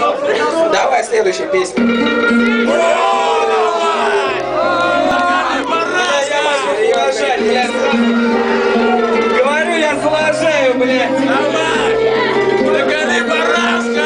Давай следующая песня. Говорю, я заложаю, блядь. Догони Барашка!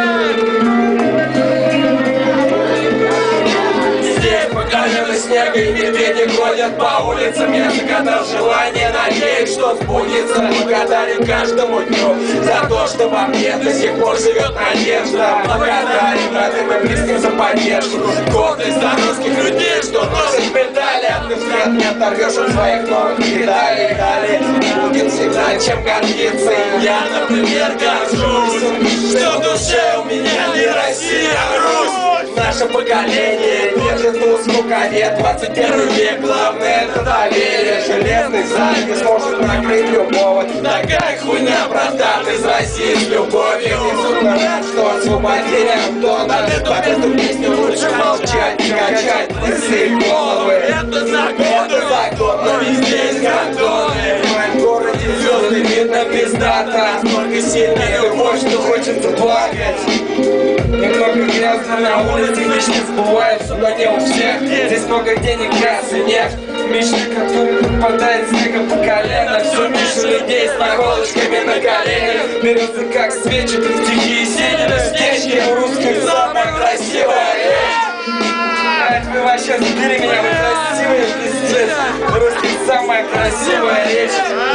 Здесь по колено снега и медведи ходят по улицам. Я загадал желание, надеюсь, что сбудется. Благодарен каждому дню за то, что во мне до сих пор живет надежда. Благодарен родным и близким за поддержку. Гордость за русских людей, что носят медали. А ты взгляд не оторвешь от своих новых медалей. Далее будет всегда чем гордиться. И я, например, горжусь, что в душе у меня не Россия, а Русь. Наше поколение держит узкую ковет. 21 век, главное это доверие. Железный занавес сможет накрыть любого. Такая хуйня, братан, из России с любовью. Безумно рад, что освободили Антона. Под эту песню лучше молчать, не качать мысли и головы. Это закон, но везде есть гандоны. В моем городе звезды видно пиздата. Настолько сильная любовь, что хочется плакать. Немного грязно на улице, вечно забывается, но не у всех. Здесь много денег, газ и нефть. Мечты, которые попадают снегом по колено. Все меньше людей с наколочками на коленях. Берется как свечи, стихи Есенина, стечки. Русская самая красивая речь. Вы вообще забери меня, вы красивые, пиздец. Русская самая красивая речь.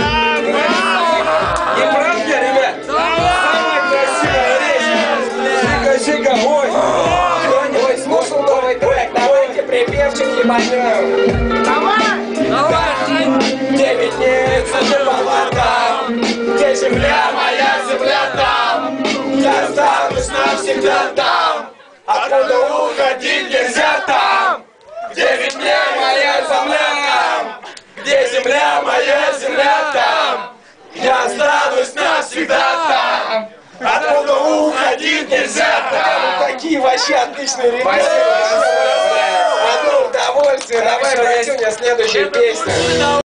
Не правда, ребят? Самая красивая речь. Жига, ой! Кто-нибудь слушал новый трек? Давайте припевчик ебанем. Давай! 9 дней по палатам, где земля, моя земля там. Я останусь навсегда там, откуда уходить нельзя там. 9 дней моя земля там, где земля, моя земля там. Я останусь навсегда там, откуда уходить нельзя там. Такие вообще отличные ребята. Одно удовольствие. Давай, братюня, следующая песня.